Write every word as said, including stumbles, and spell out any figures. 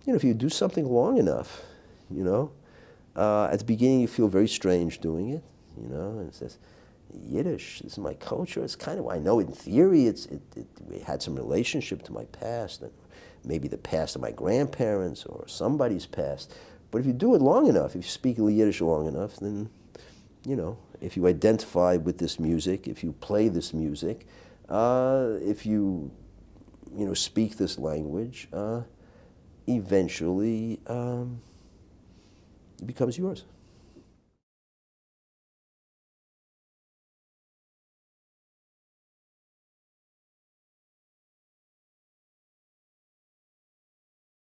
you know, if you do something long enough, you know, uh, at the beginning you feel very strange doing it, you know, and it says, Yiddish, this is my culture. It's kind of, I know in theory it's, it, it, it had some relationship to my past, and maybe the past of my grandparents or somebody's past. But if you do it long enough, if you speak Yiddish long enough, then, you know, if you identify with this music, if you play this music, uh, if you, you know, speak this language, uh, eventually um, it becomes yours.